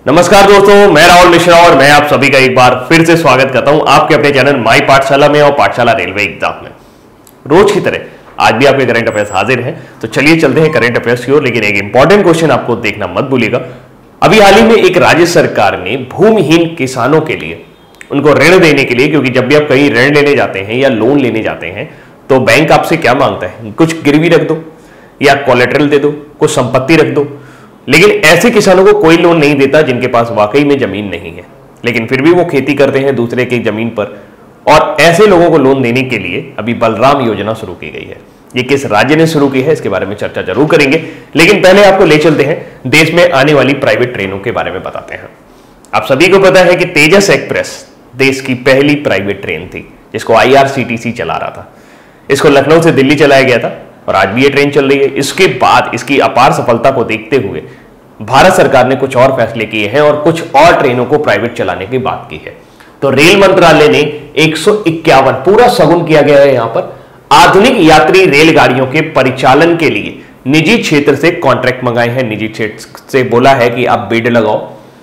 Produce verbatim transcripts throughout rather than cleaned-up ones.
नमस्कार दोस्तों, मैं राहुल मिश्रा और मैं आप सभी का एक बार फिर से स्वागत करता हूं आपके अपने चैनल माई पाठशाला में और पाठशाला रेलवे एग्जाम में। रोज की तरह आज भी आपके करंट अफेयर्स हाजिर हैं, तो चलिए चलते हैं करंट अफेयर्स की ओर। लेकिन एक इंपॉर्टेंट क्वेश्चन आपको देखना मत भूलिएगा। अभी हाल ही में एक राज्य सरकार ने भूमिहीन किसानों के लिए उनको ऋण देने के लिए, क्योंकि जब भी आप कहीं ऋण लेने जाते हैं या लोन लेने जाते हैं तो बैंक आपसे क्या मांगता है, कुछ गिरवी रख दो या कोलेटरल दे दो, कुछ संपत्ति रख दो। लेकिन ऐसे किसानों को कोई लोन नहीं देता जिनके पास वाकई में जमीन नहीं है, लेकिन फिर भी वो खेती करते हैं दूसरे की जमीन पर। और ऐसे लोगों को लोन देने के लिए अभी बलराम योजना शुरू की गई है। ये किस राज्य ने शुरू की है इसके बारे में चर्चा जरूर करेंगे, लेकिन पहले आपको ले चलते हैं देश में आने वाली प्राइवेट ट्रेनों के बारे में बताते हैं। आप सभी को पता है कि तेजस एक्सप्रेस देश की पहली प्राइवेट ट्रेन थी जिसको I R C T C चला रहा था। इसको लखनऊ से दिल्ली चलाया गया था और आज भी ये ट्रेन चल रही है। इसके बाद इसकी अपार सफलता को देखते हुए भारत सरकार ने कुछ और फैसले किए हैं और कुछ और ट्रेनों को प्राइवेट चलाने की बात की है। तो रेल मंत्रालय ने एक सौ इक्यावन पूरा सगुन किया गया है यहां पर आधुनिक यात्री रेलगाड़ियों के परिचालन के लिए निजी क्षेत्र से कॉन्ट्रैक्ट मंगाए हैं। निजी क्षेत्र से बोला है कि आप बिड लगाओ।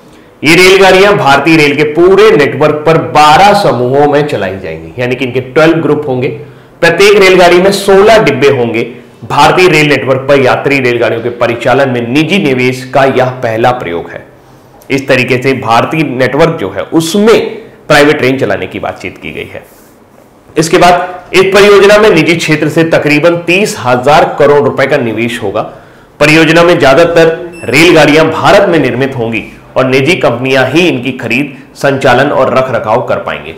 ये रेलगाड़ियां भारतीय रेल के पूरे नेटवर्क पर बारह समूहों में चलाई जाएंगी, यानी कि इनके बारह ग्रुप होंगे। प्रत्येक रेलगाड़ी में सोलह डिब्बे होंगे। भारतीय रेल नेटवर्क पर यात्री रेलगाड़ियों के परिचालन में निजी निवेश का यह पहला प्रयोग है। इस तरीके से भारतीय नेटवर्क जो है उसमें प्राइवेट ट्रेन चलाने की बातचीत की गई है। इसके बाद इस परियोजना में निजी क्षेत्र से तकरीबन तीस हजार करोड़ रुपए का निवेश होगा। परियोजना में ज्यादातर रेलगाड़ियां भारत में निर्मित होंगी और निजी कंपनियां ही इनकी खरीद, संचालन और रख रखाव कर पाएंगे।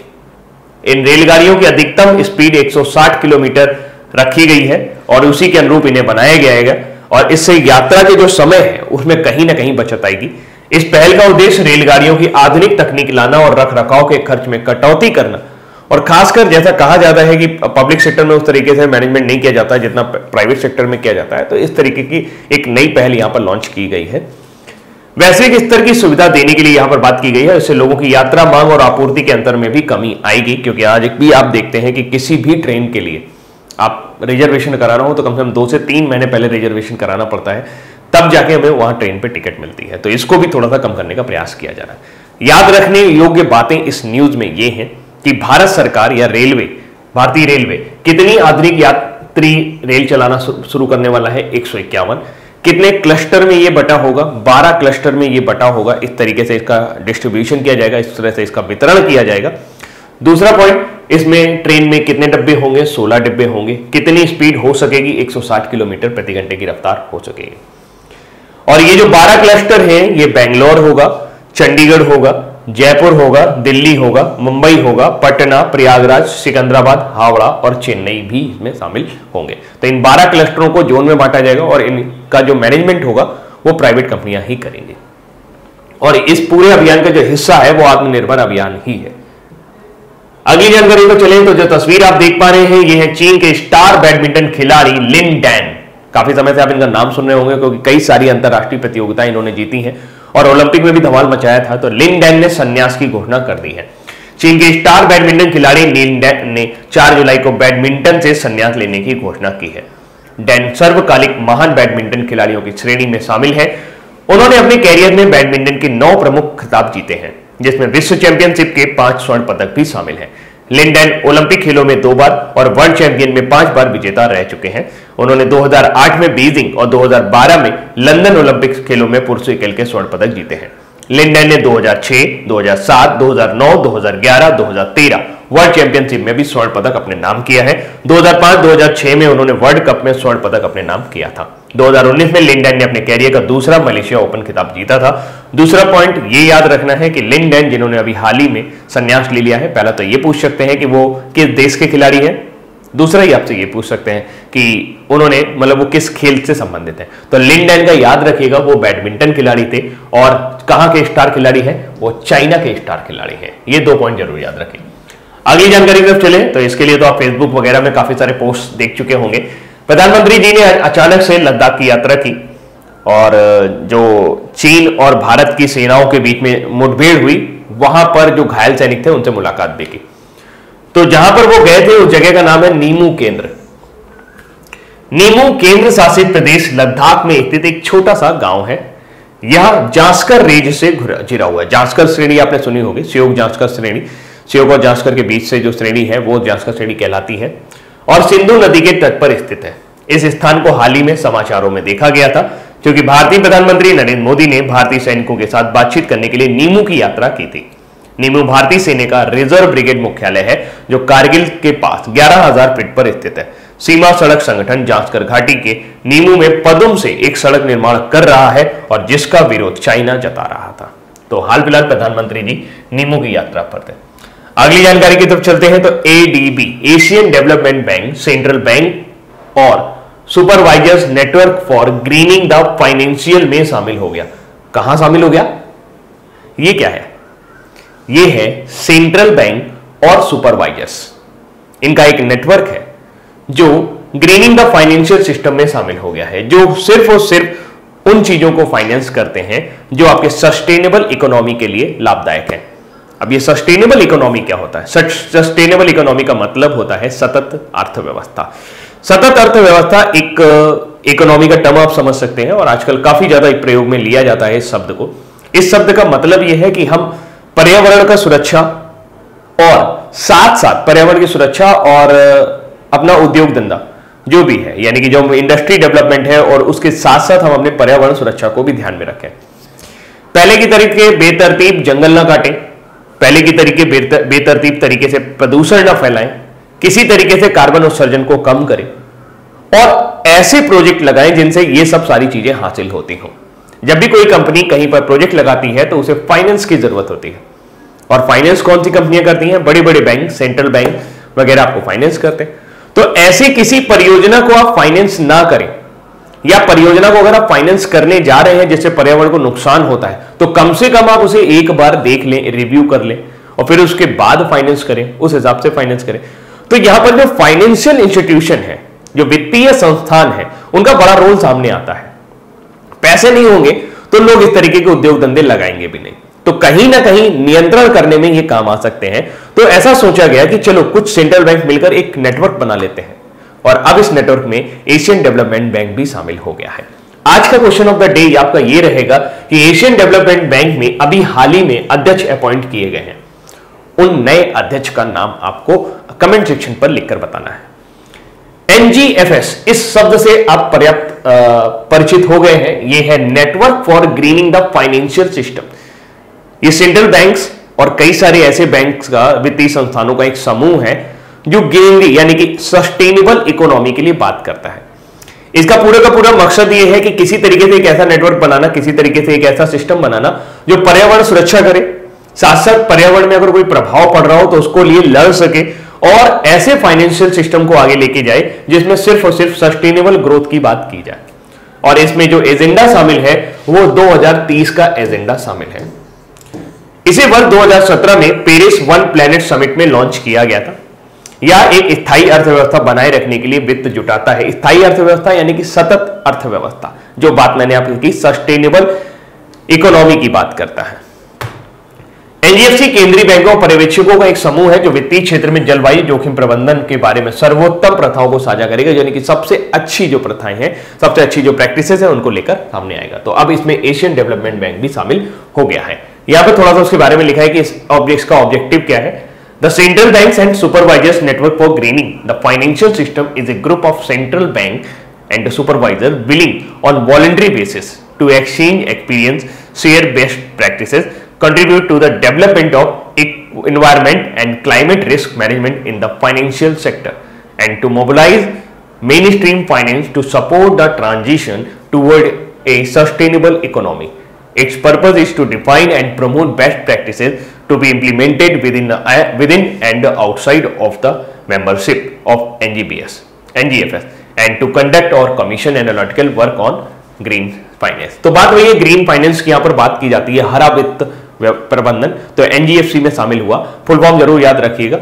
इन रेलगाड़ियों की अधिकतम स्पीड एक सौ साठ किलोमीटर रखी गई है और उसी के अनुरूप इन्हें बनाया गया है और इससे यात्रा के जो समय है उसमें कहीं ना कहीं बचत आएगी। इस पहल का उद्देश्य रेलगाड़ियों की आधुनिक तकनीक लाना और रख रखाव के खर्च में कटौती करना, और खासकर जैसा कहा जाता है कि पब्लिक सेक्टर में उस तरीके से मैनेजमेंट नहीं किया जाता जितना प्राइवेट सेक्टर में किया जाता है, तो इस तरीके की एक नई पहल यहां पर लॉन्च की गई है। वैश्विक स्तर की सुविधा देने के लिए यहां पर बात की गई है। इससे लोगों की यात्रा मांग और आपूर्ति के अंतर में भी कमी आएगी, क्योंकि आज भी आप देखते हैं कि किसी भी ट्रेन के लिए आप रिजर्वेशन कराना हो तो कम से कम दो से तीन महीने पहले रिजर्वेशन कराना पड़ता है, तब जाके हमें वहां ट्रेन पे टिकट मिलती है। तो इसको भी थोड़ा सा कम करने का प्रयास किया जा रहा है। याद रखने योग्य बातें इस न्यूज में ये हैं कि भारत सरकार या रेलवे, भारतीय रेलवे कितनी आधुनिक यात्री रेल चलाना शुरू करने वाला है। एक सौ इक्यावन कितने क्लस्टर में ये बटा होगा, बारह क्लस्टर में ये बटा होगा। इस तरीके से इसका डिस्ट्रीब्यूशन किया जाएगा, इस तरह से इसका वितरण किया जाएगा। दूसरा पॉइंट, इसमें ट्रेन में कितने डब्बे होंगे, सोलह डब्बे होंगे। कितनी स्पीड हो सकेगी, एक सौ साठ किलोमीटर प्रति घंटे की रफ्तार हो सकेगी। और ये जो बारह क्लस्टर हैं ये बेंगलोर होगा, चंडीगढ़ होगा, जयपुर होगा, दिल्ली होगा, मुंबई होगा, पटना, प्रयागराज, सिकंदराबाद, हावड़ा और चेन्नई भी इसमें शामिल होंगे। तो इन बारह क्लस्टरों को जोन में बांटा जाएगा और इनका जो मैनेजमेंट होगा वो प्राइवेट कंपनियां ही करेंगी। और इस पूरे अभियान का जो हिस्सा है वो आत्मनिर्भर अभियान ही है। अगली जानकारी को चलें तो जो तस्वीर आप देख पा रहे हैं ये है चीन के स्टार बैडमिंटन खिलाड़ी लिन डैन। काफी समय से आप इनका नाम सुन रहे होंगे क्योंकि कई सारी अंतरराष्ट्रीय प्रतियोगिताएं इन्होंने जीती हैं और ओलंपिक में भी धमाल मचाया था। तो लिन डैन ने संन्यास की घोषणा कर दी है। चीन के स्टार बैडमिंटन खिलाड़ी लिन डैन ने चार जुलाई को बैडमिंटन से संन्यास लेने की घोषणा की है। डैन सर्वकालिक महान बैडमिंटन खिलाड़ियों की श्रेणी में शामिल है। उन्होंने अपने कैरियर में बैडमिंटन के नौ प्रमुख खिताब जीते हैं, जिसमें विश्व चैंपियनशिप के पांच स्वर्ण पदक भी शामिल हैं। लिन डैन ओलंपिक खेलों में दो बार और वर्ल्ड चैंपियन में पांच बार विजेता रह चुके हैं। उन्होंने दो हज़ार आठ में बीजिंग और दो हज़ार बारह में लंदन ओलंपिक खेलों में पुरुष एकल के स्वर्ण पदक जीते हैं। लिन डैन ने दो हज़ार छह, दो हज़ार सात, दो हज़ार नौ, दो हज़ार ग्यारह, दो हज़ार तेरह वर्ल्ड चैंपियनशिप में भी स्वर्ण पदक अपने नाम किया है। दो हज़ार पाँच, दो हज़ार छह में उन्होंने वर्ल्ड कप में स्वर्ण पदक अपने नाम किया था। दो हज़ार उन्नीस में लिन डैन ने अपने कैरियर का दूसरा मलेशिया ओपन खिताब जीता था। दूसरा पॉइंट ये याद रखना है कि लिन डैन जिन्होंने अभी हाल ही में संन्यास ले लिया है, पहला तो ये पूछ सकते हैं कि वो किस देश के खिलाड़ी हैं। दूसरा ही आपसे ये पूछ सकते हैं कि उन्होंने मतलब वो किस खेल से संबंधित है। तो लिन डैन का याद रखिएगा वो बैडमिंटन खिलाड़ी थे और कहां के स्टार खिलाड़ी है, वो चाइना के स्टार खिलाड़ी है। ये दो पॉइंट जरूर याद रखें। अगली जानकारी की तरफ चले तो इसके लिए तो आप फेसबुक वगैरह में काफी सारे पोस्ट देख चुके होंगे। प्रधानमंत्री जी ने अचानक से लद्दाख की यात्रा की और जो चीन और भारत की सेनाओं के बीच में मुठभेड़ हुई वहां पर जो घायल सैनिक थे उनसे मुलाकात भी की। तो जहां पर वो गए थे उस जगह का नाम है नीमू केंद्र। नीमू केंद्र शासित प्रदेश लद्दाख में स्थित एक छोटा सा गांव है। यह जांस्कर रेंज से घिरा हुआ है। जांस्कर श्रेणी आपने सुनी होगी, श्योक जांस्कर श्रेणी, श्योक और जांस्कर के बीच से जो श्रेणी है वो जांस्कर श्रेणी कहलाती है और सिंधु नदी के तट पर स्थित है। इस स्थान को हाल ही में समाचारों में देखा गया था क्योंकि भारतीय प्रधानमंत्री नरेंद्र मोदी ने भारतीय सैनिकों के साथ बातचीत करने के लिए नीमू की यात्रा की थी। नीमू भारतीय सेना का रिजर्व ब्रिगेड मुख्यालय है जो कारगिल के पास ग्यारह हज़ार फीट पर स्थित है। सीमा सड़क संगठन जांस्कर घाटी के नीमू में पदुम से एक सड़क निर्माण कर रहा है और जिसका विरोध चाइना जता रहा था। तो हाल फिलहाल प्रधानमंत्री जी नीमू की यात्रा पर थे। अगली जानकारी की तरफ चलते हैं तो ADB Asian development bank central bank और supervisors network for greening the financial में शामिल हो गया। कहां शामिल हो गया? ये क्या है? ये है सेंट्रल बैंक और सुपरवाइजर्स, इनका एक नेटवर्क है जो ग्रीनिंग द फाइनेंशियल सिस्टम में शामिल हो गया है, जो सिर्फ और सिर्फ उन चीजों को फाइनेंस करते हैं जो आपके सस्टेनेबल इकोनॉमी के लिए लाभदायक है। अब ये सस्टेनेबल इकोनॉमी क्या होता है? सस्टेनेबल इकोनॉमी का मतलब होता है सतत अर्थव्यवस्था। सतत अर्थव्यवस्था एक इकोनॉमी का टर्म आप समझ सकते हैं और आजकल काफी ज्यादा एक प्रयोग में लिया जाता है इस शब्द को। इस शब्द का मतलब यह है कि हम पर्यावरण का सुरक्षा और साथ साथ पर्यावरण की सुरक्षा और अपना उद्योग धंधा जो भी है, यानी कि जो इंडस्ट्री डेवलपमेंट है और उसके साथ साथ हम अपने पर्यावरण सुरक्षा को भी ध्यान में रखें। पहले की तरीके बेतरतीब जंगल ना काटें, पहले की तरीके बेतरतीब तरीके से प्रदूषण ना फैलाएं, किसी तरीके से कार्बन उत्सर्जन को कम करें और ऐसे प्रोजेक्ट लगाएं जिनसे ये सब सारी चीजें हासिल होती हों। जब भी कोई कंपनी कहीं पर प्रोजेक्ट लगाती है तो उसे फाइनेंस की जरूरत होती है और फाइनेंस कौन सी कंपनियां करती हैं? बड़े बड़े बैंक, सेंट्रल बैंक वगैरह आपको फाइनेंस करते हैं। तो ऐसी किसी परियोजना को आप फाइनेंस ना करें या परियोजना को अगर आप फाइनेंस करने जा रहे हैं जिससे पर्यावरण को नुकसान होता है तो कम से कम आप उसे एक बार देख लें, रिव्यू कर लें और फिर उसके बाद फाइनेंस करें, उस हिसाब से फाइनेंस करें। तो यहां पर जो फाइनेंशियल इंस्टीट्यूशन है, जो वित्तीय संस्थान है, उनका बड़ा रोल सामने आता है। पैसे नहीं होंगे तो लोग इस तरीके के उद्योग धंधे लगाएंगे भी नहीं, तो कहीं ना कहीं नियंत्रण करने में ये काम आ सकते हैं। तो ऐसा सोचा गया कि चलो कुछ सेंट्रल बैंक मिलकर एक नेटवर्क बना लेते हैं और अब इस नेटवर्क में एशियन डेवलपमेंट बैंक भी शामिल हो गया है। आज का क्वेश्चन ऑफ द डे आपका ये रहेगा कि एशियन डेवलपमेंट बैंक में अभी हाल ही में अध्यक्ष अपॉइंट किए गए हैं। उन नए अध्यक्ष का नाम आपको कमेंट सेक्शन पर लिखकर बताना है। एनजीएफएस, इस शब्द से आप पर्याप्त परिचित हो गए हैं। यह है network for greening the financial system. ये सेंट्रल बैंक्स और कई सारे ऐसे बैंक्स का, वित्तीय संस्थानों का एक समूह है जो ग्रीनरी यानी कि सस्टेनेबल इकोनॉमी के लिए बात करता है। इसका पूरा का पूरा मकसद यह है कि किसी तरीके से एक ऐसा नेटवर्क बनाना, किसी तरीके से एक ऐसा सिस्टम बनाना जो पर्यावरण सुरक्षा करे, साथ साथ पर्यावरण में अगर कोई प्रभाव पड़ रहा हो तो उसको लिए लड़ सके और ऐसे फाइनेंशियल सिस्टम को आगे लेके जाए जिसमें सिर्फ और सिर्फ सस्टेनेबल ग्रोथ की बात की जाए। और इसमें जो एजेंडा शामिल है वो दो हज़ार तीस का एजेंडा शामिल है। इसे वर्ष दो हज़ार सत्रह में पेरिस वन प्लैनेट समिट में लॉन्च किया गया था। यह एक स्थायी अर्थव्यवस्था बनाए रखने के लिए वित्त जुटाता है। स्थायी अर्थव्यवस्था यानी कि सतत अर्थव्यवस्था, जो बात मैंने आपको की सस्टेनेबल इकोनॉमी की बात करता है। एनजीएफसी केंद्रीय बैंकों और पर्यवेक्षकों का एक समूह है जो वित्तीय क्षेत्र में जलवायु जोखिम प्रबंधन के बारे में सर्वोत्तम प्रथाओं को साझा करेगा, यानी कि सबसे अच्छी जो प्रथाएं हैं, सबसे अच्छी जो प्रैक्टिसेस हैं उनको लेकर सामने आएगा। तो अब इसमें एशियन डेवलपमेंट बैंक भी शामिल हो गया है। यहां पर थोड़ा सा उसके बारे में लिखा है कि इस ऑब्जेक्ट का ऑब्जेक्टिव क्या है। The central banks and supervisors network for greening the financial system is a group of central bank and supervisor willing on voluntary basis to exchange experience, share best practices, contribute to the development of environment and climate risk management in the financial sector, and to mobilize mainstream finance to support the transition toward a sustainable economy. Its purpose is to define and promote best practices to be implemented within, the, uh, within and outside of the membership of N G B S, N G F S, and to conduct or commission analytical work on green finance. तो बात वही है, green finance की यहाँ पर बात की जाती है, हरा वित्त प्रबंधन। तो एनजीएफसी में शामिल हुआ, फुल फॉर्म जरूर याद रखिएगा।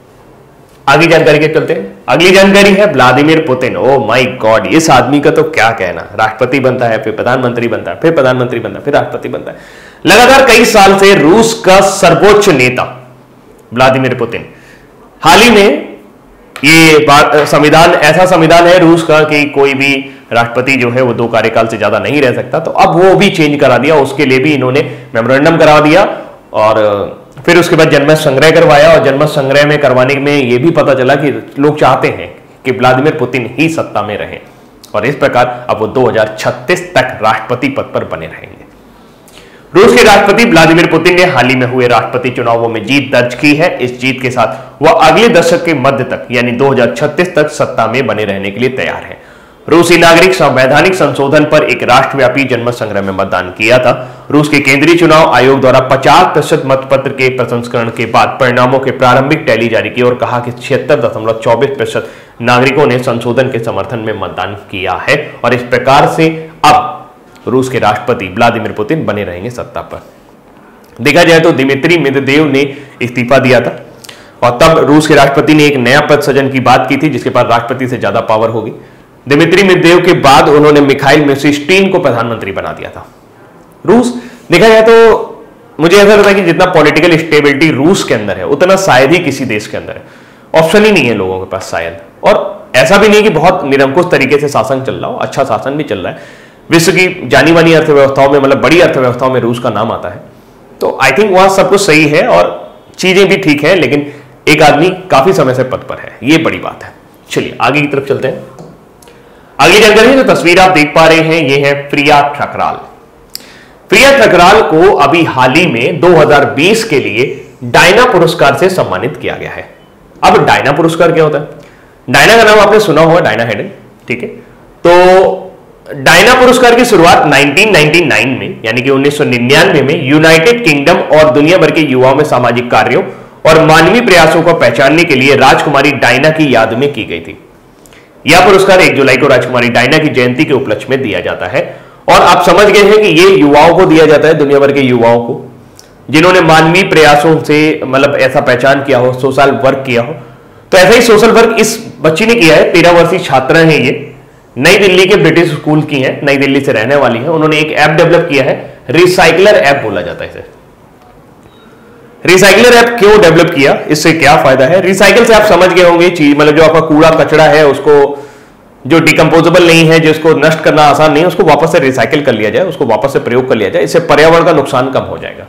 आगे जानकारी के चलते हैं। अगली जानकारी है Vladimir Putin. Oh my god, इस आदमी का तो क्या कहना। राष्ट्रपति बनता है, फिर प्रधानमंत्री बनता है, फिर प्रधानमंत्री बनता है, फिर राष्ट्रपति बनता है। लगातार कई साल से रूस का सर्वोच्च नेता व्लादिमीर पुतिन। हाल ही में ये संविधान, ऐसा संविधान है रूस का कि कोई भी राष्ट्रपति जो है वो दो कार्यकाल से ज्यादा नहीं रह सकता, तो अब वो भी चेंज करा दिया। उसके लिए भी इन्होंने मेमोरेंडम करा दिया और फिर उसके बाद जनमत संग्रह करवाया, और जनमत संग्रह में करवाने में ये भी पता चला कि लोग चाहते हैं कि व्लादिमीर पुतिन ही सत्ता में रहे, और इस प्रकार अब वो दो हज़ार छत्तीस तक राष्ट्रपति पद पर बने रहेंगे। रूस के राष्ट्रपति व्लादिमीर पुतिन ने हाल ही में हुए राष्ट्रपति चुनावों में जीत दर्ज की है। इस जीत के साथ वह अगले दशक के मध्य तक यानी दो हज़ार छत्तीस तक सत्ता में बने रहने के लिए तैयार है। रूसी नागरिक संवैधानिक संशोधन पर एक राष्ट्रव्यापी जनमत संग्रह में मतदान किया था। रूस के केंद्रीय चुनाव आयोग द्वारा पचास प्रतिशत मतपत्र के प्रसंस्करण के बाद परिणामों के प्रारंभिक टैली जारी की और कहा कि छिहत्तर दशमलव चौबीस प्रतिशत नागरिकों ने संशोधन के समर्थन में मतदान किया है, और इस प्रकार से अब रूस के राष्ट्रपति व्लादिमीर पुतिन बने रहेंगे सत्ता पर। देखा जाए तो दिमित्री मेदवेदेव ने इस्तीफा दिया था, और तब रूस के राष्ट्रपति ने एक नया पद सृजन की बात की थी जिसके पास राष्ट्रपति से ज्यादा पावर होगी। दिमित्री मेदवेदेव के बाद उन्होंने मिखाइल मिशुस्टिन को प्रधानमंत्री बना दिया था। रूस देखा जाए तो मुझे ऐसा लगता है कि जितना पॉलिटिकल स्टेबिलिटी रूस के अंदर है उतना शायद ही किसी देश के अंदर है। ऑप्शन ही नहीं है लोगों के पास शायद, और ऐसा भी नहीं कि बहुत निरंकुश तरीके से शासन चल रहा हो, अच्छा शासन भी चल रहा है। विश्व की जानी मानी अर्थव्यवस्थाओं में, मतलब बड़ी अर्थव्यवस्थाओं में रूस का नाम आता है, तो आई थिंक वहां सब कुछ सही है और चीजें भी ठीक है, लेकिन एक आदमी काफी समय से पद पर है, ये बड़ी बात है। चलिए आगे की तरफ चलते हैं। अगली जानकारी जो तस्वीर आप देख पा रहे हैं ये है प्रिया ठकराल। प्रिया ठकराल को अभी हाल ही में दो हज़ार बीस के लिए डायना पुरस्कार से सम्मानित किया गया है। अब डायना पुरस्कार क्या होता है? डायना का नाम आपने सुना होगा, डायना हेडन, ठीक है। तो डायना पुरस्कार की शुरुआत उन्नीस सौ निन्यानवे में यानी कि उन्नीस सौ निन्यानवे में यूनाइटेड किंगडम और दुनिया भर के युवाओं में सामाजिक कार्यों और मानवीय प्रयासों को पहचानने के लिए राजकुमारी डायना की याद में की गई थी। यह पुरस्कार एक जुलाई को राजकुमारी डायना की जयंती के उपलक्ष्य में दिया जाता है, और आप समझ गए हैं कि ये युवाओं को दिया जाता है, दुनिया भर के युवाओं को जिन्होंने मानवीय प्रयासों से मतलब ऐसा पहचान किया हो, सोशल वर्क किया हो। तो ऐसा ही सोशल वर्क इस बच्ची ने किया है। तेरह वर्षीय छात्रा है ये, नई दिल्ली के ब्रिटिश स्कूल की है, नई दिल्ली से रहने वाली है। उन्होंने एक ऐप डेवलप किया है, रिसाइकलर ऐप बोला जाता है इसे। रिसाइकलर ऐप क्यों डेवलप किया, इससे क्या फायदा है? रिसाइकल से आप समझ गए होंगे चीज, मतलब जो आपका कूड़ा कचरा है उसको, जो डिकम्पोजेबल नहीं है, जिसको नष्ट करना आसान नहीं है, उसको वापस से रिसाइकिल कर लिया जाए, उसको वापस से प्रयोग कर लिया जाए। इससे पर्यावरण का नुकसान कम हो जाएगा।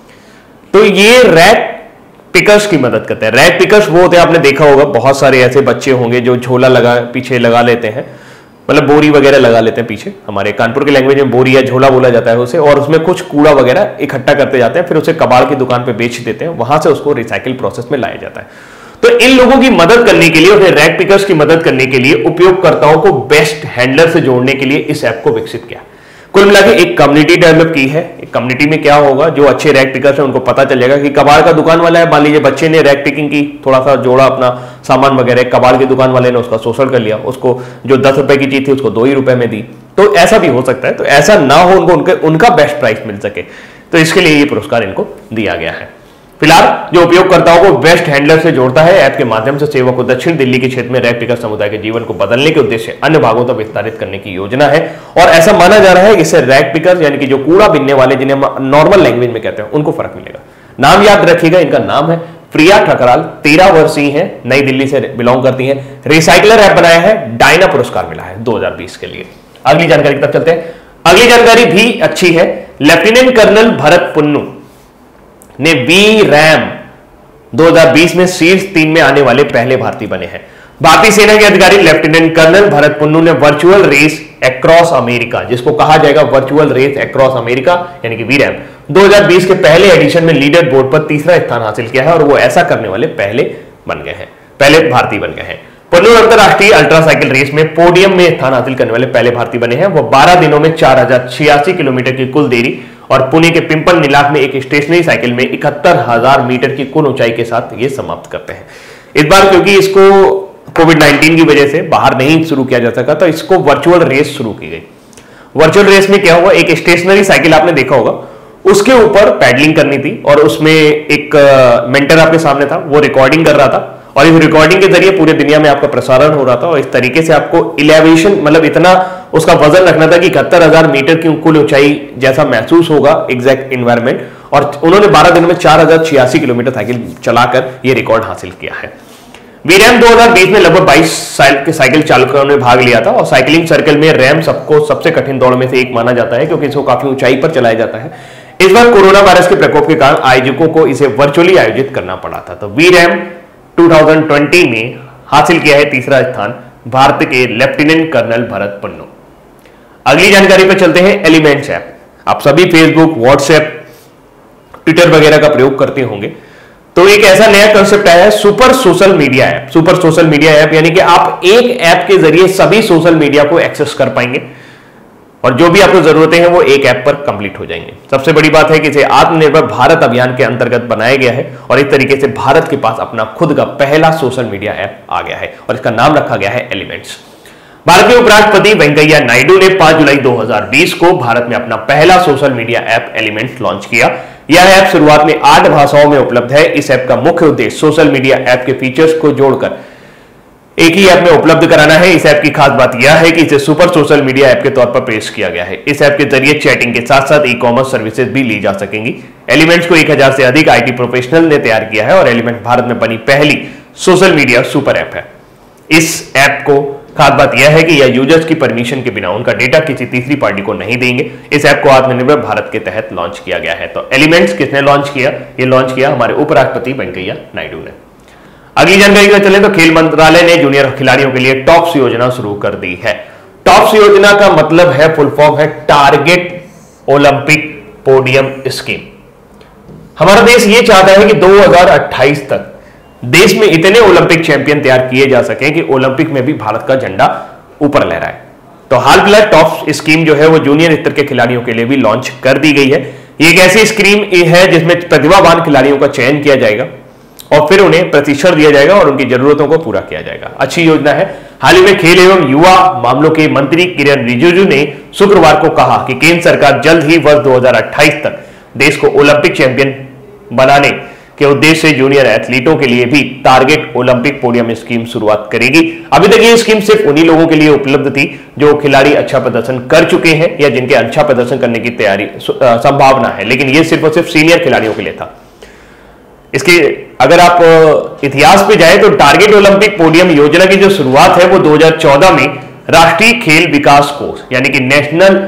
तो ये रैक पिकर्स की मदद करते हैं। रैक पिकर्स वो होते हैं, आपने देखा होगा बहुत सारे ऐसे बच्चे होंगे जो झोला लगा पीछे लगा लेते हैं, मतलब बोरी वगैरह लगा लेते हैं पीछे। हमारे कानपुर की लैंग्वेज में बोरी या झोला बोला जाता है उसे, और उसमें कुछ कूड़ा वगैरह इकट्ठा करते जाते हैं, फिर उसे कबाड़ की दुकान पे बेच देते हैं, वहां से उसको रिसाइकिल प्रोसेस में लाया जाता है। तो इन लोगों की मदद करने के लिए और रैक पिकर्स की मदद करने के लिए उपयोगकर्ताओं को बेस्ट हैंडलर से जोड़ने के लिए इस ऐप को विकसित किया। कुल मिला के एक कम्युनिटी डेवलप की है। एक कम्युनिटी में क्या होगा, जो अच्छे रैक पिकर्स हैं उनको पता चल जाएगा कि कबाड़ का दुकान वाला है, मान लीजिए बच्चे ने रैक पिकिंग की, थोड़ा सा जोड़ा अपना सामान वगैरह, कबाड़ की दुकान वाले ने उसका शोषण कर लिया, उसको जो दस रुपए की चीज थी उसको दो ही रुपए में दी। तो ऐसा भी हो सकता है, तो ऐसा ना हो, उनको उनके उनका बेस्ट प्राइस मिल सके, तो इसके लिए ये पुरस्कार इनको दिया गया है। फिलहाल जो उपयोगकर्ताओं को बेस्ट हैंडलर से जोड़ता है, ऐप के माध्यम से सेवा को दक्षिण दिल्ली के क्षेत्र में रैक पिकर समुदाय के जीवन को बदलने के उद्देश्य से अन्य भागों तक विस्तारित करने की योजना है। और ऐसा माना जा रहा है कि इससे रैक पिकर यानी कि जो कूड़ा बिनने वाले, जिन्हें नॉर्मल लैंग्वेज में कहते हैं, उनको फर्क मिलेगा। नाम याद रखिएगा, इनका नाम है प्रिया ठकराल, तेरह वर्षीय है, नई दिल्ली से बिलोंग करती है। रिसाइकलर ऐप बनाया है, डायना पुरस्कार मिला है दो हज़ार बीस के लिए। अगली जानकारी की तरफ चलते हैं। अगली जानकारी भी अच्छी है। लेफ्टिनेंट कर्नल भरत पुन्नू ने वी रैम दो हज़ार बीस में शीर्ष तीन में आने वाले पहले भारतीय बने हैं। भारतीय सेना के अधिकारी लेफ्टिनेंट कर्नल भरत पुन्नू ने वर्चुअल रेस अक्रॉस अमेरिका, जिसको कहा जाएगा वर्चुअल रेस अक्रॉस अमेरिका यानी कि वी रैम, दो हज़ार बीस के पहले एडिशन में लीडर बोर्ड पर तीसरा स्थान हासिल किया है, और वो ऐसा करने वाले पहले बन गए हैं, पहले भारतीय बन गए हैं। पुन्नू अंतरराष्ट्रीय अल्ट्रासाइकिल रेस में पोडियम में स्थान हासिल करने वाले पहले भारतीय बने हैं। वो बारह दिनों में चार हजार छियासी किलोमीटर की कुल देरी और पुणे के पिंपल नीलाख में एक स्टेशनरी साइकिल में इकहत्तर हजार मीटर की कुल ऊंचाई के साथ ये समाप्त करते हैं। इस बार क्योंकि इसको कोविड नाइन्टीन की वजह से बाहर नहीं शुरू किया जा सका, तो इसको वर्चुअल रेस शुरू की गई। वर्चुअल रेस में क्या हुआ, एक स्टेशनरी साइकिल आपने देखा होगा, उसके ऊपर पैडलिंग करनी थी, और उसमें एक मेंटर आपके सामने था, वो रिकॉर्डिंग कर रहा था, और इस रिकॉर्डिंग के जरिए पूरे दुनिया में आपका प्रसारण हो रहा था। और इस तरीके से आपको इलेवेशन, मतलब इतना उसका वजन रखना था कि इकहत्तर हजार मीटर की कुल ऊंचाई जैसा महसूस होगा एग्जैक्ट इन्वायरमेंट। और उन्होंने बारह दिनों में चार हजार छियासी किलोमीटर साइकिल चलाकर यह रिकॉर्ड हासिल किया है। वीरैम दो हज़ार बीस में लगभग बाईस साल के साइकिल चालकों ने भाग लिया था और साइकिलिंग सर्कल में रैम सबको सबसे कठिन दौड़ में से एक माना जाता है क्योंकि इसको काफी ऊंचाई पर चलाया जाता है। इस बार कोरोना वायरस के प्रकोप के कारण आयोजकों को इसे वर्चुअली आयोजित करना पड़ा था। तो वीरैम दो हज़ार बीस में हासिल किया है तीसरा स्थान भारत के लेफ्टिनेंट कर्नल भरत पन्नू। अगली जानकारी पर चलते हैं एलिमेंट्स ऐप। आप सभी फेसबुक, व्हाट्सएप, ट्विटर वगैरह का प्रयोग करते होंगे, तो एक ऐसा नया कंसेप्ट आया है super social media app. Super social media app यानी कि आप एक ऐप के जरिए सभी सोशल मीडिया को एक्सेस कर पाएंगे और जो भी आपको जरूरतें हैं वो एक ऐप पर कंप्लीट हो जाएंगे। सबसे बड़ी बात है कि इसे आत्मनिर्भर भारत अभियान के अंतर्गत बनाया गया है और इस तरीके से भारत के पास अपना खुद का पहला सोशल मीडिया ऐप आ गया है और इसका नाम रखा गया है एलिमेंट्स। भारत के उपराष्ट्रपति वेंकैया नायडू ने पांच जुलाई दो हज़ार बीस को भारत में अपना पहला social media app elements launch किया। यह ऐप शुरुआत में आठ भाषाओं में उपलब्ध है। इस ऐप का मुख्य उद्देश्य सोशल मीडिया ऐप के फीचर्स को जोड़कर एक ही ऐप में उपलब्ध कराना है। इस ऐप की खास बात यह है कि इसे सुपर सोशल मीडिया ऐप के तौर पर पेश किया गया है। इस ऐप के जरिए चैटिंग के साथ साथ ई कॉमर्स सर्विसेज भी ली जा सकेंगी। एलिमेंट्स को एक हजार से अधिक आईटी प्रोफेशनल ने तैयार किया है और एलिमेंट भारत में बनी पहली सोशल मीडिया सुपर ऐप है। इस ऐप को खास बात यह है कि यह यूजर्स की परमिशन के बिना उनका डेटा किसी तीसरी पार्टी को नहीं देंगे। इस ऐप को आत्मनिर्भर भारत के तहत लॉन्च किया गया है। तो एलिमेंट्स किसने लॉन्च किया? ये लॉन्च किया हमारे उपराष्ट्रपति वेंकैया नायडू ने। अगली जानकारी पर चले तो खेल मंत्रालय ने जूनियर खिलाड़ियों के लिए टॉप्स योजना शुरू कर दी है। टॉप्स योजना का मतलब है, फुल फॉर्म है टारगेट ओलंपिक पोडियम स्कीम। हमारा देश ये चाहता है कि दो हज़ार अट्ठाईस तक देश में इतने ओलंपिक चैंपियन तैयार किए जा सके कि ओलंपिक में भी भारत का झंडा ऊपर लहराए। तो हाल फिलहाल टॉप्स स्कीम जो है वो जूनियर स्तर के खिलाड़ियों के लिए भी लॉन्च कर दी गई है। ये एक ऐसी स्कीम है जिसमें प्रतिभावान खिलाड़ियों का चयन किया जाएगा और फिर उन्हें प्रशिक्षण दिया जाएगा और उनकी जरूरतों को पूरा किया जाएगा। अच्छी योजना है। हाल ही में खेल एवं युवा मामलों के मंत्री किरण रिजिजू ने शुक्रवार को कहा कि केंद्र सरकार जल्द ही वर्ष दो हज़ार अट्ठाईस तक देश को ओलंपिक चैंपियन बनाने के उद्देश्य से जूनियर एथलीटों के लिए भी टारगेट ओलंपिक पोडियम स्कीम शुरुआत करेगी। अभी तक ये स्कीम सिर्फ उन्हीं लोगों के लिए उपलब्ध थी जो खिलाड़ी अच्छा प्रदर्शन कर चुके हैं या जिनके अच्छा प्रदर्शन करने की तैयारी संभावना है, लेकिन ये सिर्फ और सिर्फ सीनियर खिलाड़ियों के लिए था। इसके अगर आप इतिहास पे जाए तो टारगेट ओलंपिक पोडियम योजना की जो शुरुआत है वो दो हज़ार चौदह में राष्ट्रीय खेल विकास कोष यानी कि नेशनल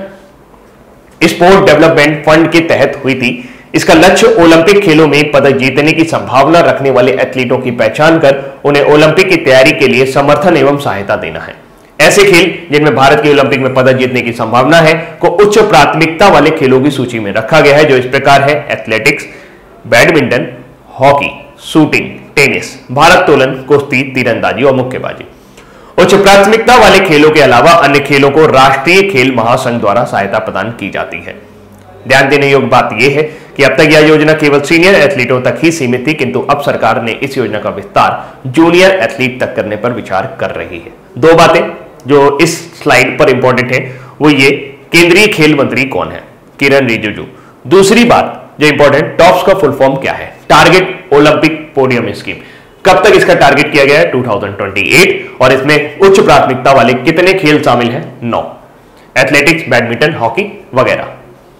स्पोर्ट डेवलपमेंट फंड के तहत हुई थी। इसका लक्ष्य ओलंपिक खेलों में पदक जीतने की संभावना रखने वाले एथलीटों की पहचान कर उन्हें ओलंपिक की तैयारी के लिए समर्थन एवं सहायता देना है। ऐसे खेल जिनमें भारत के ओलंपिक में पदक जीतने की संभावना है को उच्च प्राथमिकता वाले खेलों की सूची में रखा गया है, जो इस प्रकार है athletics, badminton, hockey, shooting, tennis, भारोत्तोलन, कुश्ती, तीरंदाजी और मुक्केबाजी। उच्च प्राथमिकता वाले खेलों के अलावा अन्य खेलों को राष्ट्रीय खेल महासंघ द्वारा सहायता प्रदान की जाती है। ध्यान देने योग्य बात यह है कि अब तक यह योजना केवल सीनियर एथलीटों तक ही सीमित थी, किंतु अब सरकार ने इस योजना का विस्तार जूनियर एथलीट तक करने पर विचार कर रही है। दो बातें जो इस स्लाइड पर इंपॉर्टेंट है वो ये, केंद्रीय खेल मंत्री कौन है? किरण रिजिजू। दूसरी बात जो इंपॉर्टेंट, टॉप्स का फुल फॉर्म क्या है? Target Olympic podium scheme. कब तक इसका टारगेट किया गया है? दो हज़ार अट्ठाईस और इसमें उच्च प्राथमिकता वाले कितने खेल शामिल हैं? नौ, एथलेटिक्स, बैडमिंटन, हॉकी वगैरह।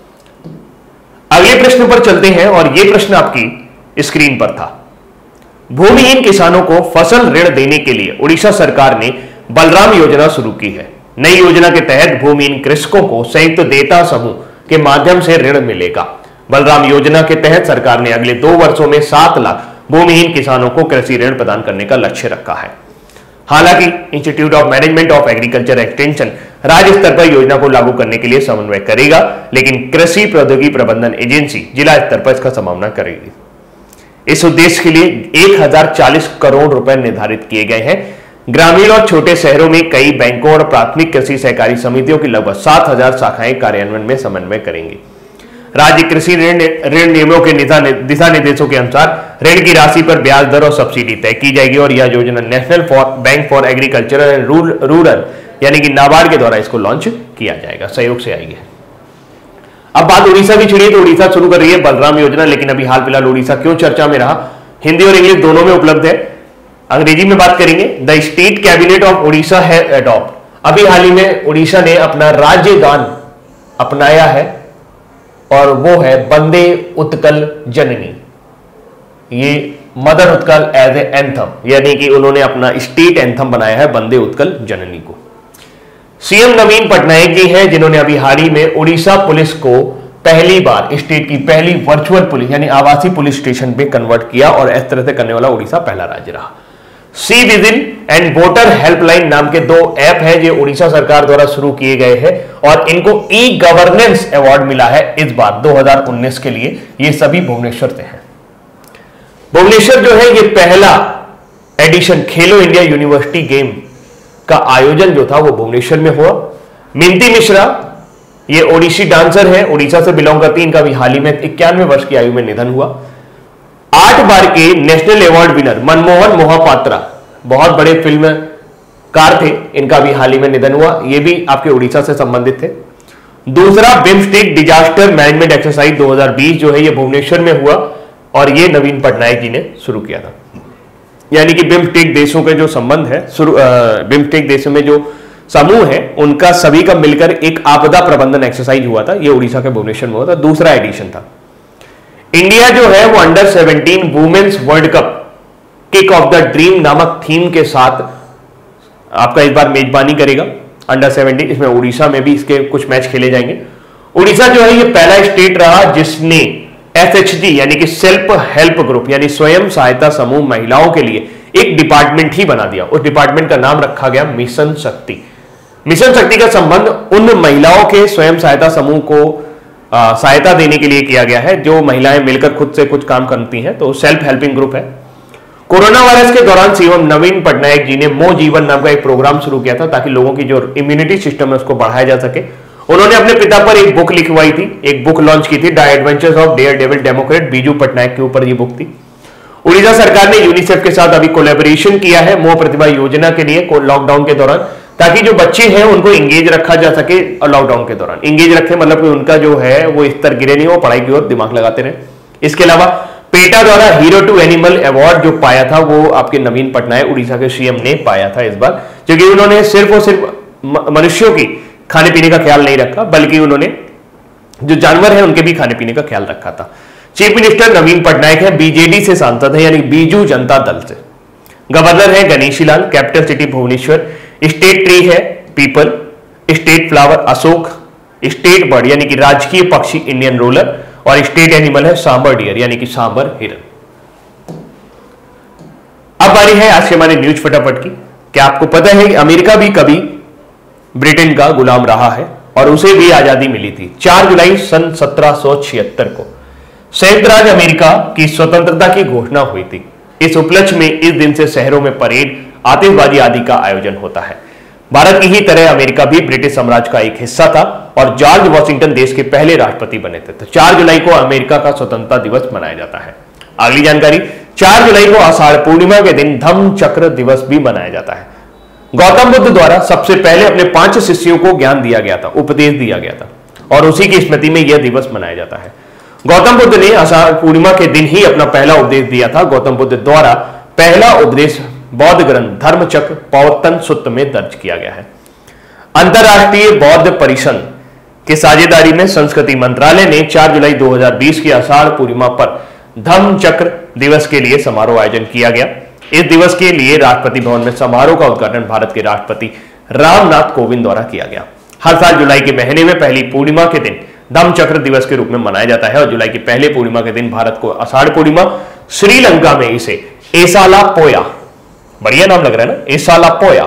अगले प्रश्न पर चलते हैं और यह प्रश्न आपकी स्क्रीन पर था। भूमिहीन किसानों को फसल ऋण देने के लिए उड़ीसा सरकार ने बलराम योजना शुरू की है। नई योजना के तहत भूमिहीन कृषकों को संयुक्त देयता समूह के माध्यम से ऋण मिलेगा। बलराम योजना के तहत सरकार ने अगले दो वर्षों में सात लाख भूमिहीन किसानों को कृषि ऋण प्रदान करने का लक्ष्य रखा है। हालांकि institute of management of agriculture extension राज्य स्तर पर योजना को लागू करने के लिए समन्वय करेगा, लेकिन कृषि प्रौद्योगिकी प्रबंधन एजेंसी जिला स्तर पर इसका समन्वय करेगी। इस उद्देश्य के लिए एक हजार चालीस करोड़ रुपए निर्धारित किए गए हैं। ग्रामीण और छोटे शहरों में कई बैंकों और प्राथमिक कृषि सहकारी समितियों की लगभग सात हजार शाखाएं कार्यान्वयन में समन्वय करेंगी। राज्य कृषि ऋण ऋण नियमों के दिशा निर्देशों के अनुसार ऋण की राशि पर ब्याज दर और सब्सिडी तय की जाएगी और यह योजना national for bank for agriculture and rural यानी कि नाबार्ड के द्वारा इसको लॉन्च किया जाएगा, सहयोग से आएगी। अब बात उड़ीसा की छिड़ी, तो उड़ीसा शुरू कर रही है बलराम योजना, लेकिन अभी हाल फिलहाल उड़ीसा क्यों चर्चा में रहा? हिंदी और इंग्लिश दोनों में उपलब्ध है। अंग्रेजी में बात करेंगे। The state cabinet of Odisha है अडॉप्ट। अभी हाल ही में उड़ीसा ने अपना राज्य गान अपनाया है और वो है वंदे उत्कल जननी। ये mother Utkal as a anthem, यानी कि उन्होंने अपना स्टेट एंथम बनाया है वंदे उत्कल जननी को। सीएम नवीन पटनायक जी हैं जिन्होंने अभी हाल ही में उड़ीसा पुलिस को पहली बार स्टेट की पहली वर्चुअल पुलिस यानी आवासीय पुलिस स्टेशन पे कन्वर्ट किया और इस तरह से करने वाला उड़ीसा पहला राज्य रहा। C vigil and voter helpline नाम के दो ऐप हैं जो उड़ीसा सरकार द्वारा शुरू किए गए हैं और इनको ई गवर्नेंस अवार्ड मिला है इस बार दो हज़ार उन्नीस के लिए। ये सभी भुवनेश्वर से हैं। भुवनेश्वर जो है ये पहला एडिशन खेलो इंडिया यूनिवर्सिटी गेम का आयोजन जो था वो भुवनेश्वर में हुआ। मिंती मिश्रा ये ओडिसी डांसर है, उड़ीसा से बिलोंग करती, इनका भी हाल ही में इक्यानवे वर्ष की आयु में निधन हुआ। आठ बार के national award winner Manmohan Mohapatra बहुत बड़े फिल्मकार थे, इनका भी हाल ही में निधन हुआ। ये भी आपके उड़ीसा से संबंधित थे। दूसरा बिम्स्टेक डिजास्टर मैनेजमेंट एक्सरसाइज दो हज़ार बीस जो है ये भुवनेश्वर में हुआ और ये नवीन पटनायक जी ने शुरू किया था। यानी कि बिम्स्टेक देशों के जो संबंध है, बिम्स्टेक देशों में जो समूह है उनका सभी का मिलकर एक आपदा प्रबंधन एक्सरसाइज हुआ था। ये उड़ीसा के भुवनेश्वर में हुआ था, दूसरा एडिशन था। इंडिया जो है वो under seventeen women's world cup kick off the dream नामक थीम के साथ आपका इस बार मेजबानी करेगा अंडर सेवनटीन। इसमें उड़ीसा में भी इसके कुछ मैच खेले जाएंगे। उड़ीसा जो है ये पहला स्टेट रहा जिसने एस एच जी यानी कि सेल्फ हेल्प ग्रुप यानी स्वयं सहायता समूह महिलाओं के लिए एक डिपार्टमेंट ही बना दिया। उस डिपार्टमेंट का नाम रखा गया मिशन शक्ति। मिशन शक्ति का संबंध उन महिलाओं के स्वयं सहायता समूह को सहायता देने के लिए किया गया है जो महिलाएं मिलकर खुद से कुछ काम करती हैं, तो सेल्फ हेल्पिंग ग्रुप है। कोरोना वायरस के दौरान सीएम नवीन पटनायक जी ने मो जीवन नाम का एक प्रोग्राम शुरू किया था ताकि लोगों की जो इम्यूनिटी सिस्टम है उसको बढ़ाया जा सके। उन्होंने अपने पिता पर एक बुक लिखवाई थी, एक बुक लॉन्च की थी, the adventures of daredevil democrat, Biju Patnaik के ऊपर ये बुक थी। उड़ीसा सरकार ने यूनिसेफ के साथ अभी कोलैबोरेशन किया है मो प्रतिभा योजना के लिए लॉकडाउन के दौरान, ताकि जो बच्चे हैं उनको इंगेज रखा जा सके। लॉकडाउन के दौरान इंगेज रखे मतलब कि उनका जो है वो स्तर गिरे नहीं, वो पढ़ाई की ओर दिमाग लगाते रहे। इसके अलावा पेटा द्वारा हीरो टू एनिमल अवार्ड जो पाया था वो आपके नवीन पटनायक उड़ीसा के सीएम ने पाया था इस बार, क्योंकि उन्होंने सिर्फ और सिर्फ मनुष्यों की खाने पीने का ख्याल नहीं रखा बल्कि उन्होंने जो जानवर है उनके भी खाने पीने का ख्याल रखा था। चीफ मिनिस्टर नवीन पटनायक है, बीजेडी से सांसद है यानी बीजू जनता दल से। गवर्नर है Ganeshi Lal, capital city Bhubaneswar, state tree है पीपल, स्टेट फ्लावर अशोक, स्टेट बर्ड यानी कि राजकीय पक्षी इंडियन रोलर और स्टेट एनिमल है सांबर डियर यानी कि सांबर हिरन। अब बारी है आज के हमारे न्यूज फटाफट की। क्या आपको पता है कि अमेरिका भी कभी ब्रिटेन का गुलाम रहा है और उसे भी आजादी मिली थी। चार जुलाई सन सत्रह सौ छिहत्तर को संयुक्त राज्य अमेरिका की स्वतंत्रता की घोषणा हुई थी। इस उपलक्ष्य में इस दिन से शहरों में परेड, आतिशबाजी आदि का आयोजन होता है। भारत की ही तरह अमेरिका भी ब्रिटिश साम्राज्य का एक हिस्सा था और जॉर्ज वॉशिंगटन देश के पहले राष्ट्रपति बने थे। तो चार जुलाई को अमेरिका का स्वतंत्रता दिवस मनाया जाता है। अगली जानकारी, चार जुलाई को आषाढ़ पूर्णिमा के दिन धम्म चक्र दिवस भी मनाया जाता है। गौतम बुद्ध द्वारा सबसे पहले अपने पांच शिष्यों को ज्ञान दिया गया था, उपदेश दिया गया था और उसी की स्मृति में यह दिवस मनाया जाता है। गौतम बुद्ध ने आषाढ़ पूर्णिमा के दिन ही अपना पहला उपदेश दिया था। गौतम बुद्ध द्वारा पहला उपदेश बौद्ध ग्रंथ धर्मचक्र पौतन सुत्त में दर्ज किया गया है। अंतरराष्ट्रीय बौद्ध परिषद की साझेदारी में संस्कृति मंत्रालय ने चार जुलाई दो हज़ार बीस की आषाढ़ पूर्णिमा पर धम्म चक्र दिवस के लिए समारोह आयोजन किया गया। इस दिवस के लिए राष्ट्रपति भवन में समारोह का उद्घाटन भारत के राष्ट्रपति रामनाथ कोविंद द्वारा किया गया। हर साल जुलाई के महीने में पहली पूर्णिमा के दिन धम्म चक्र दिवस के रूप में मनाया जाता है और जुलाई की पहले पूर्णिमा के दिन भारत को आषाढ़ पूर्णिमा, श्रीलंका में इसे एसाला पोया, बढ़िया नाम लग रहा है ना, एसाला पोया,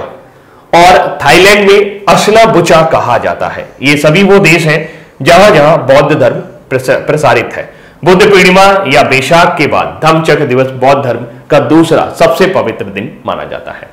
और थाईलैंड में असला बुचा कहा जाता है। ये सभी वो देश हैं जहां जहां बौद्ध धर्म प्रसारित है। बुद्ध पूर्णिमा या बैसाख के बाद धम्म चक्र दिवस बौद्ध धर्म का दूसरा सबसे पवित्र दिन माना जाता है।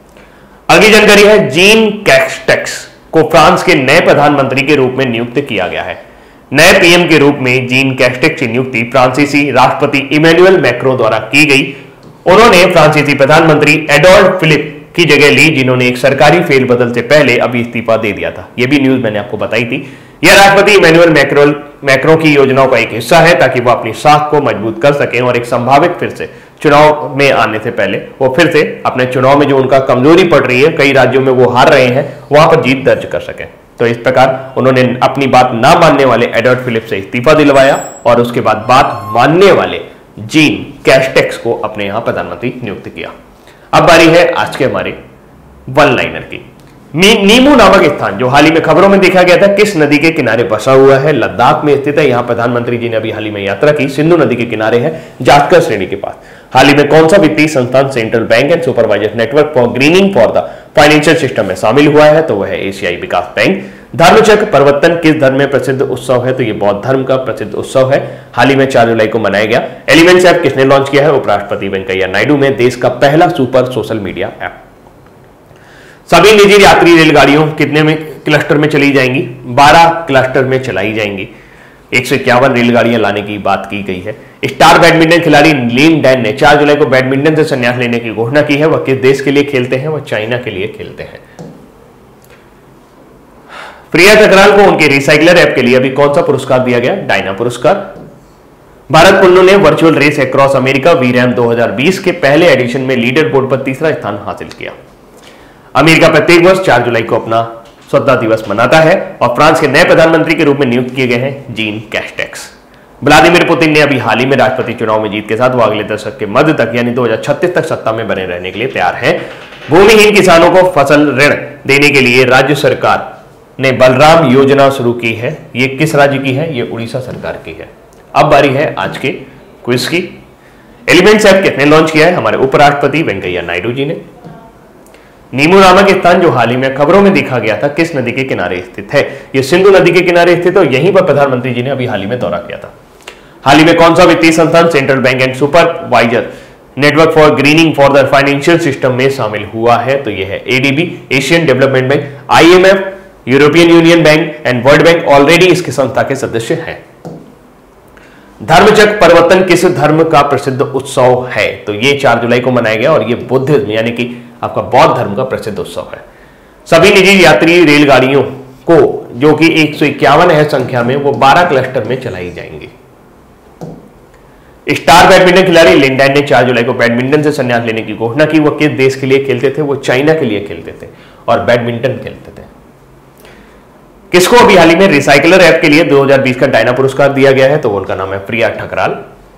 अगली जानकारी है, जीन कैस्टेक्स को फ्रांस के नए प्रधानमंत्री के रूप में नियुक्त किया गया है। नए पीएम के रूप में जीन कैस्टेक्स की नियुक्ति फ्रांसीसी राष्ट्रपति इमैनुअल मैक्रों द्वारा की गई। उन्होंने फ्रांसीसी प्रधानमंत्री एडोल्फ फिलिप की जगह ली, जिन्होंने एक सरकारी फेरबदल से पहले अभी इस्तीफा दे दिया था। यह भी न्यूज मैंने आपको बताई थी। यह राष्ट्रपति इमैनुअल मैक्रों मैक्रों की योजनाओं का एक हिस्सा है ताकि वो अपनी साख को मजबूत कर सकें और एक संभावित फिर से चुनाव में आने से पहले वो फिर से अपने चुनाव में जो उनका कमजोरी पड़ रही है, कई राज्यों में वो हार रहे हैं, वहां पर जीत दर्ज कर सकें। तो इस प्रकार उन्होंने अपनी बात ना मानने वाले एडोल्फ फिलिप से इस्तीफा दिलवाया और उसके बाद बात मानने वाले जीन कैस्टेक्स को अपने यहां प्रधानमंत्री नियुक्त किया। अब बारी है आज के हमारे वन लाइनर की। नीमू नामक स्थान जो हाल ही में खबरों में देखा गया था, किस नदी के किनारे बसा हुआ है? लद्दाख में स्थित है। यहां प्रधानमंत्री जी ने अभी हाल ही में यात्रा की, सिंधु नदी के किनारे है, जाटकर श्रेणी के पास। हाल ही में कौन सा वित्तीय संस्थान central bank and supervisor network for greening for the financial system में शामिल हुआ है? तो वह है एशियाई विकास बैंक। धर्मचक्र परिवर्तन किस धर्म में प्रसिद्ध उत्सव है? तो यह बौद्ध धर्म का प्रसिद्ध उत्सव है, हाल ही में चार जुलाई को मनाया गया। एलिमेंट्स ऐप किसने लॉन्च किया है? उपराष्ट्रपति वेंकैया नायडू में देश का पहला सुपर सोशल मीडिया ऐप। सभी निजी यात्री रेलगाड़ियों कितने में क्लस्टर में चली जाएंगी? बारह क्लस्टर में चलाई जाएंगी। एक सौ इक्यावन रेलगाड़ियां लाने की बात की गई है। स्टार बैडमिंटन खिलाड़ी लिन डैन ने चार जुलाई को बैडमिंटन से संन्यास लेने की घोषणा की है। वह किस देश के लिए खेलते हैं? वह चाइना के लिए खेलते हैं। प्रिया ठकराल को उनके रिसाइकलर ऐप के लिए अभी कौन सा पुरस्कार दिया गया? डायना पुरस्कार। भारत पुन्नू ने वर्चुअल रेस अक्रॉस अमेरिका वीरैम दो हज़ार बीस के पहले एडिशन में लीडर बोर्ड पर तीसरा स्थान हासिल किया। अमेरिका प्रत्येक वर्ष चार जुलाई को अपना स्वतंत्रता दिवस मनाता है और फ्रांस के नए प्रधानमंत्री के रूप में नियुक्त किए गए हैं जीन कैस्टेक्स। व्लादिमीर पुतिन ने अभी हाल ही में राष्ट्रपति चुनाव में जीत के साथ वो अगले दशक के मध्य तक यानी दो हज़ार छत्तीस तक सत्ता में बने रहने के लिए तैयार हैं। भूमिहीन किसानों को फसल ऋण देने के लिए राज्य सरकार ने बलराम योजना शुरू की है। ये किस राज्य की है? ये उड़ीसा सरकार की है। अब बारी है आज के क्विज की। एलिमेंट्स ऐप किसने लॉन्च किया है? हमारे उपराष्ट्रपति वेंकैया नायडू जी ने। नीमू नामक स्थान जो हाल ही में खबरों में देखा गया था, किस नदी के किनारे स्थित है? यह सिंधु नदी के किनारे स्थित है और यहीं पर प्रधानमंत्री जी ने अभी हाल ही में दौरा किया था। हाल ही में कौन सा वित्तीय संस्थान central bank and supervisor network for greening for the financial system में शामिल हुआ है? तो यह है ADB, Asian development bank, IMF, European union bank and world bank already इसकी संस्था के सदस्य हैं। धर्मचक्र परिवर्तन किस धर्म का प्रसिद्ध उत्सव है? तो यह चार जुलाई को मनाया गया और यह बुद्धिज्म यानी कि आपका बौद्ध धर्म का प्रसिद्ध उत्सव है। सभी निजी यात्री रेलगाड़ियों को जो कि एक सौ इक्यावन है संख्या में, वो बारह क्लस्टर में चलाई जाएंगी। स्टार बैडमिंटन खिलाड़ी लिन डैन ने चार जुलाई को बैडमिंटन से संन्यास लेने की घोषणा की। वो किस देश के लिए खेलते थे? वो चाइना के लिए खेलते थे और बैडमिंटन खेलते थे। किसको अभी हाल ही में रिसाइकलर ऐप के लिए दो हज़ार बीस का डायना पुरस्कार दिया गया है? तो उनका नाम है प्रिया ठकराल।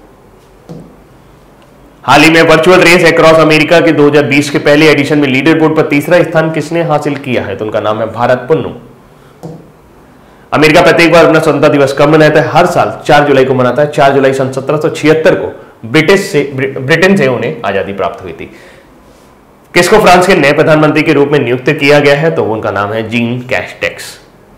हाल ही में वर्चुअल रेस अक्रॉस अमेरिका के दो हज़ार बीस के पहले एडिशन में लीडर बोर्ड पर तीसरा स्थान किसने हासिल किया है? तो उनका नाम है भारत पुन्नू। अमेरिका प्रत्येक बार अपना स्वतंत्रता दिवस कब मनाता है? हर साल चार जुलाई को मनाता है। चार जुलाई सन सत्रह सौ छिहत्तर को ब्रिटिश से ब्रिटेन से उन्हें आजादी प्राप्त हुई थी। किसको फ्रांस के नए प्रधानमंत्री के रूप में नियुक्त किया गया है? तो उनका नाम है जीन कैस्टेक्स।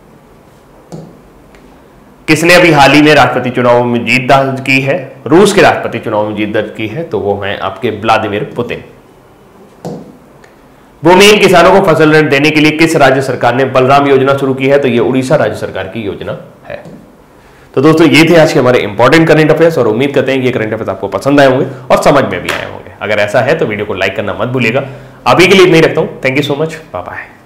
किसने अभी हाल ही में राष्ट्रपति चुनाव में जीत दर्ज की है? रूस के राष्ट्रपति चुनाव में जीत दर्ज की है, तो वो हैं आपके व्लादिमीर पुतिन। भूमिहीन किसानों को फसल ऋण देने के लिए किस राज्य सरकार ने बलराम योजना शुरू की है? तो ये उड़ीसा राज्य सरकार की योजना है। तो दोस्तों ये थे आज के हमारे इंपॉर्टेंट करंट अफेयर्स और उम्मीद करते हैं कि ये करंट अफेयर्स आपको पसंद आए होंगे और समझ में भी आए होंगे। अगर ऐसा है तो वीडियो को लाइक करना मत भूलिएगा। अभी के लिए इतना ही रखता हूं। Thank you so much. Bye bye.